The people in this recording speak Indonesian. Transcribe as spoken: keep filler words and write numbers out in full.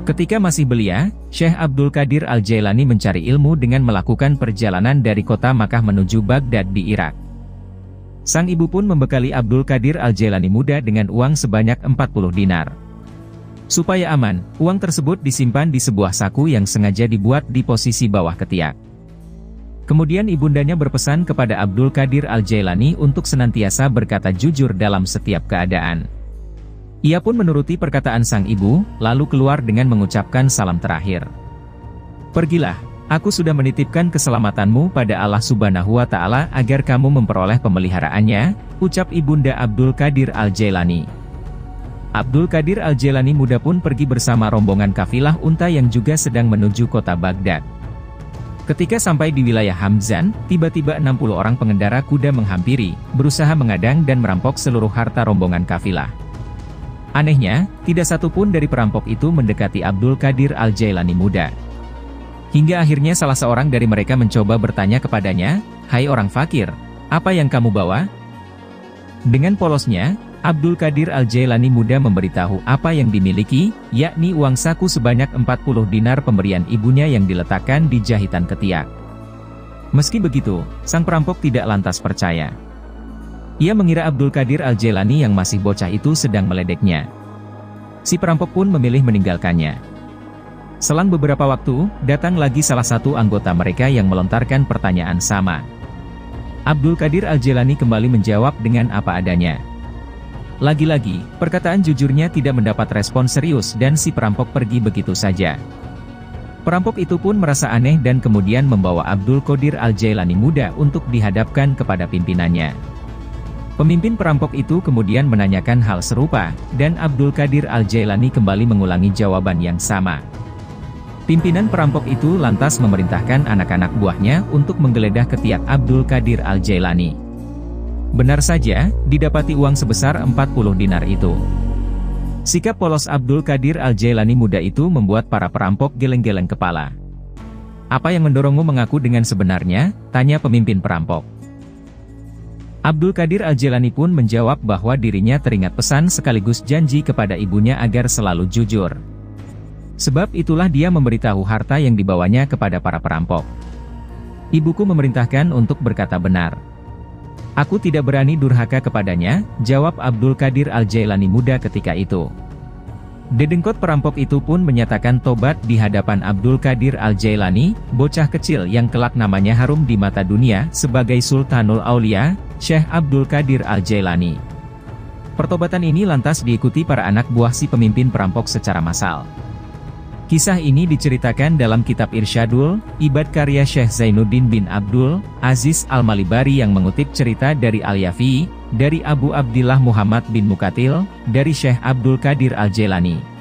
Ketika masih belia, Syekh Abdul Qadir Al-Jailani mencari ilmu dengan melakukan perjalanan dari kota Makkah menuju Baghdad di Irak. Sang ibu pun membekali Abdul Qadir Al-Jailani muda dengan uang sebanyak empat puluh dinar. Supaya aman, uang tersebut disimpan di sebuah saku yang sengaja dibuat di posisi bawah ketiak. Kemudian ibundanya berpesan kepada Abdul Qadir Al-Jailani untuk senantiasa berkata jujur dalam setiap keadaan. Ia pun menuruti perkataan sang ibu, lalu keluar dengan mengucapkan salam terakhir. "Pergilah, aku sudah menitipkan keselamatanmu pada Allah Subhanahu wa Ta'ala agar kamu memperoleh pemeliharaannya," ucap ibunda Abdul Qadir Al-Jailani. Abdul Qadir Al-Jailani muda pun pergi bersama rombongan kafilah unta yang juga sedang menuju kota Baghdad. Ketika sampai di wilayah Hamzan, tiba-tiba enam puluh orang pengendara kuda menghampiri, berusaha mengadang dan merampok seluruh harta rombongan kafilah. Anehnya, tidak satu pun dari perampok itu mendekati Abdul Qadir Al-Jailani muda. Hingga akhirnya salah seorang dari mereka mencoba bertanya kepadanya, "Hai orang fakir, apa yang kamu bawa?" Dengan polosnya, Abdul Qadir Al-Jailani muda memberitahu apa yang dimiliki, yakni uang saku sebanyak empat puluh dinar pemberian ibunya yang diletakkan di jahitan ketiak. Meski begitu, sang perampok tidak lantas percaya. Ia mengira Abdul Qadir Al-Jailani yang masih bocah itu sedang meledeknya. Si perampok pun memilih meninggalkannya. Selang beberapa waktu, datang lagi salah satu anggota mereka yang melontarkan pertanyaan sama. Abdul Qadir Al-Jailani kembali menjawab dengan apa adanya. Lagi-lagi, perkataan jujurnya tidak mendapat respon serius dan si perampok pergi begitu saja. Perampok itu pun merasa aneh dan kemudian membawa Abdul Qadir Al-Jailani muda untuk dihadapkan kepada pimpinannya. Pemimpin perampok itu kemudian menanyakan hal serupa, dan Abdul Qadir Al-Jailani kembali mengulangi jawaban yang sama. Pimpinan perampok itu lantas memerintahkan anak-anak buahnya untuk menggeledah ketiak Abdul Qadir Al-Jailani. Benar saja, didapati uang sebesar empat puluh dinar itu. Sikap polos Abdul Qadir Al-Jailani muda itu membuat para perampok geleng-geleng kepala. "Apa yang mendorongmu mengaku dengan sebenarnya?" tanya pemimpin perampok. Abdul Qadir Al-Jailani pun menjawab bahwa dirinya teringat pesan sekaligus janji kepada ibunya agar selalu jujur. Sebab itulah dia memberitahu harta yang dibawanya kepada para perampok. "Ibuku memerintahkan untuk berkata benar. Aku tidak berani durhaka kepadanya," jawab Abdul Qadir Al-Jailani muda ketika itu. Dedengkot perampok itu pun menyatakan tobat di hadapan Abdul Qadir Al-Jailani, bocah kecil yang kelak namanya harum di mata dunia sebagai Sultanul Aulia, Syekh Abdul Qadir Al-Jailani. Pertobatan ini lantas diikuti para anak buah si pemimpin perampok secara massal. Kisah ini diceritakan dalam kitab Irsyadul Ibad karya Syekh Zainuddin bin Abdul Aziz Al-Malibari yang mengutip cerita dari Al-Yafi, dari Abu Abdillah Muhammad bin Mukatil, dari Syekh Abdul Qadir Al-Jailani.